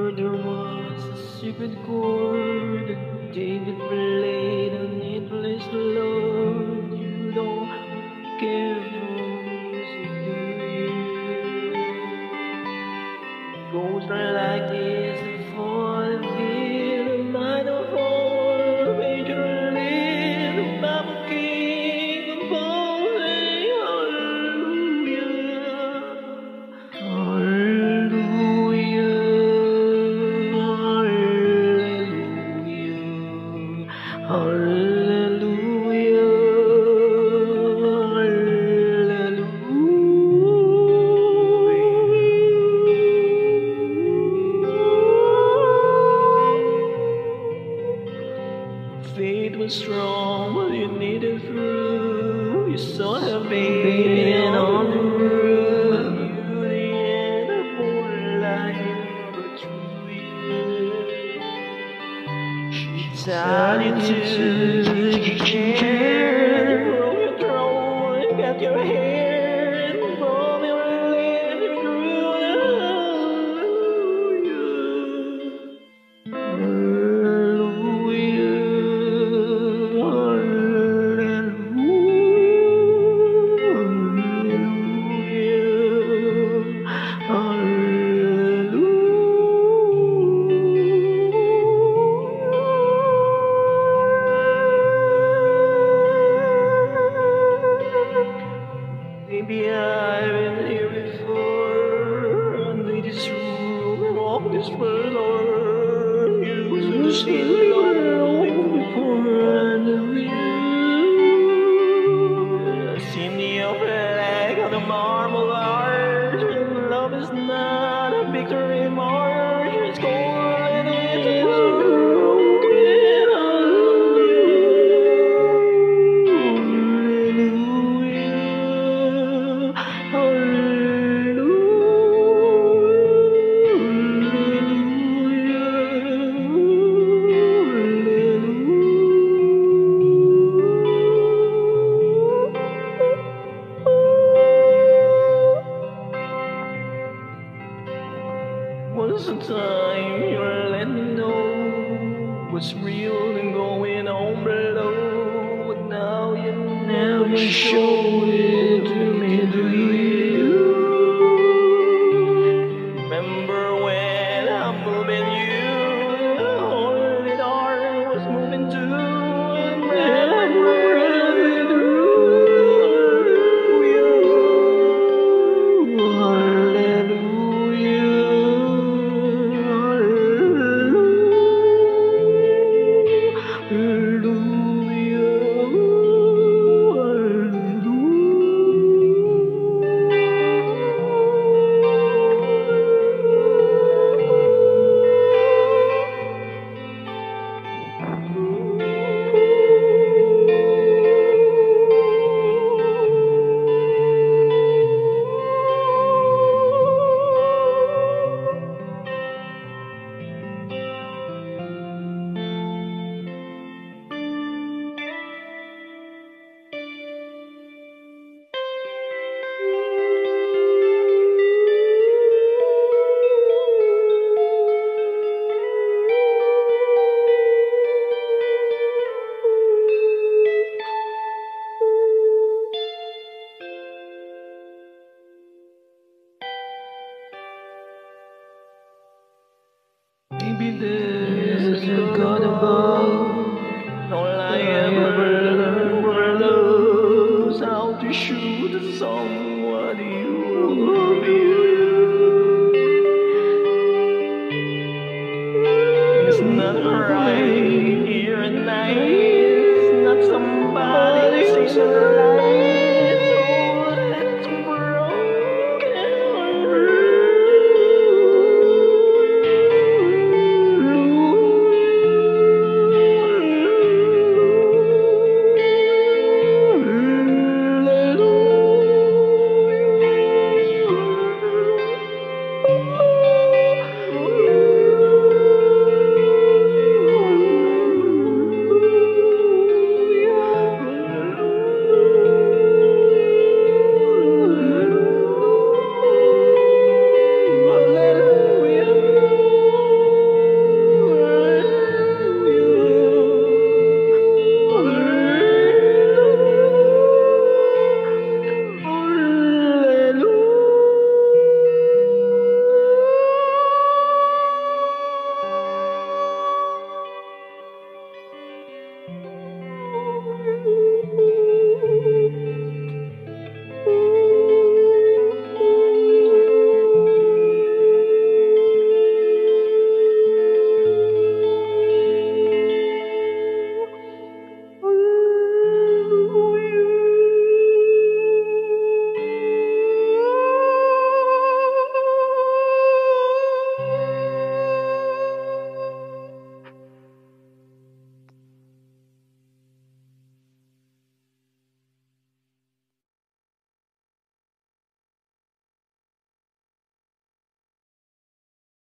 There was a secret chord that David played, and it plays love. You don't care for music, do you? It goes right like this, and for the feel, I don't hold major lead. I'm a king of bowling, hallelujah, hallelujah. Hallelujah, hallelujah. Faith was strong, but you needed through. You saw her baby on the roof. You did a whole life through you. She started to care. From your throne, got your hair, from your lips, you grew. Hallelujah, hallelujah, hallelujah. Maybe I've been here before, under this room, walk this floor. You was still alone before I knew you. I seen the flag on the marble arch. Love is not a victory march. It's cold and it is broken. Once a time you let me know what's real and going on below, but now you never show it to me, do you? Remember when I'm moving you, only dark was moving too, and then I'm running through you. Hallelujah. Maybe this is a God above. All I ever learned was how to shoot someone you love you. It's not right.